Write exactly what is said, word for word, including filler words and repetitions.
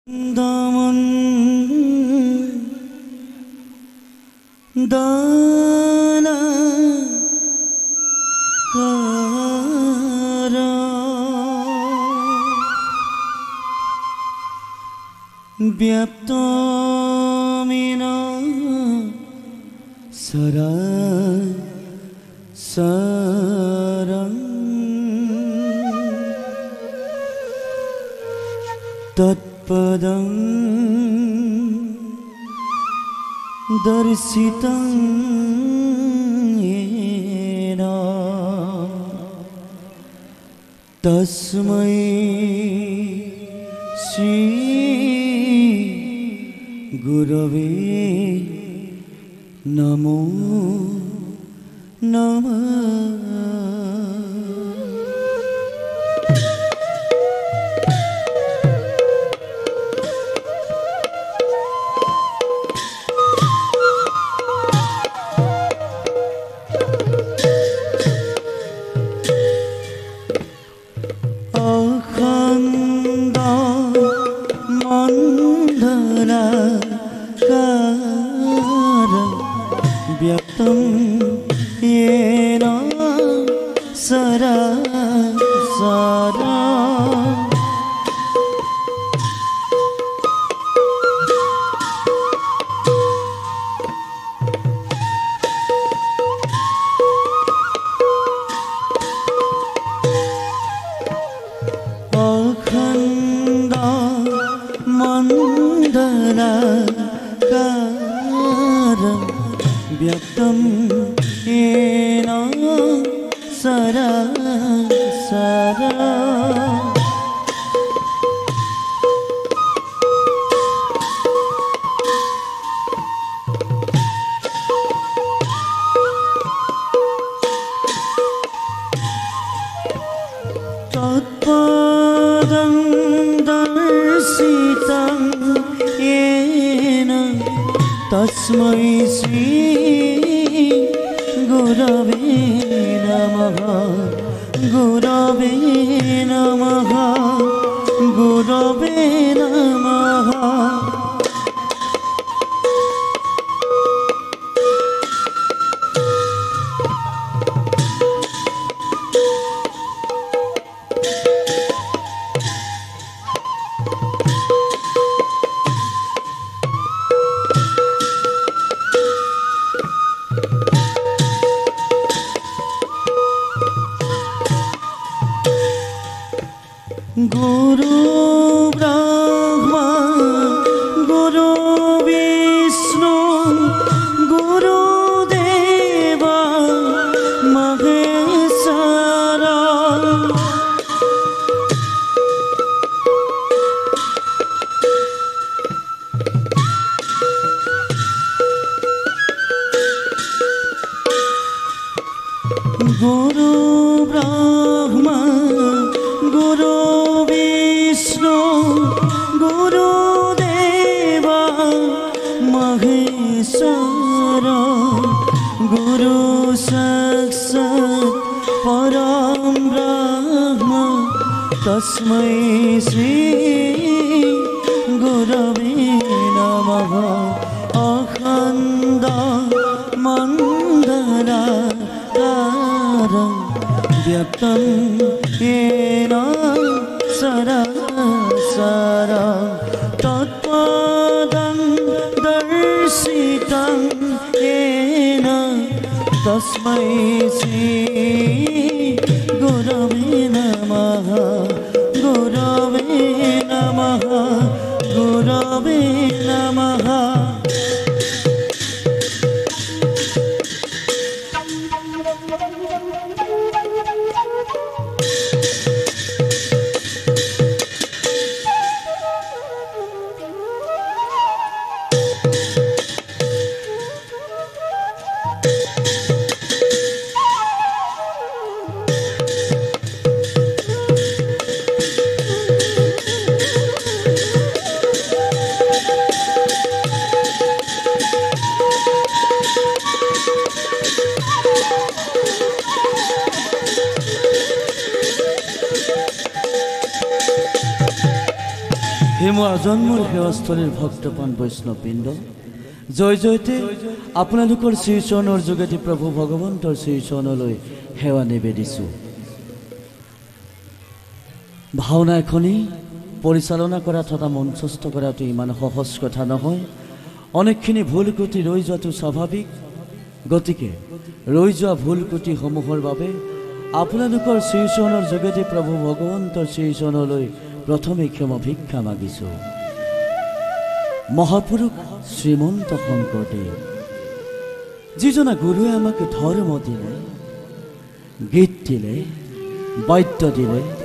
दामन दाना कारा व्याप्तमिना सरा सरं तत्पदं दर्शितं येन तस्मै श्री गुरवे नमो नमः। व्याप्तं येन सरा सरा अखंड मंडलाकारं व्याप्तं येन सरा सरा तत्पदं दर्शितं येन तस्मै श्री गुरवे नमः गुरवे नमः गुरवे नमः। गुरु ब्रह्मा गुरु विष्णु गुरुदेव महेश्वरा गुरु ब्रह्मा गुरु विष्णु गुरुदेव महेश्वरा गुरु साक्षात् परं ब्रह्म तस्मै श्री गुरवे नमः। अखंड मंडलाकारं व्याप्तं येन सरा सरा तत्पदं दर्शितं येन तस्मै श्री गुरवे नमः गुरवे नमः गुरवे नमः। জন্ম আজন্মৰ সেৱাস্থলীৰ ভক্তপ্ৰাণ বৈষ্ণৱবৃন্দ, জয় জয়তে আপোনালোকৰ শ্ৰীচৰণৰ যোগেদি প্ৰভু ভগৱন্তৰ শ্ৰীচৰণলৈ সেৱা নিবেদিছোঁ। ভাওনা এখনি পৰিচালনা কৰা তথা মঞ্চস্থ কৰাটো ইমান সহজ কথা নহয়। অনেকখিনি ভুল ক্ৰুটি ৰৈ যোৱাটো স্বাভাৱিক। গতিকে ৰৈ যোৱা ভুল ক্ৰুটিসমূহৰ বাবে আপোনালোকৰ শ্ৰীচৰণৰ যোগেদি প্ৰভু ভগৱন্তৰ শ্ৰীচৰণলৈ প্ৰথমে ক্ষমা ভিক্ষা মাগিছোঁ। মহাপুৰুষ শ্ৰীমন্ত শংকৰদেৱ, যিজনা গুৰুৱে আমাক ধৰ্ম দিলে, গীত দিলে, বাদ্য দিলে,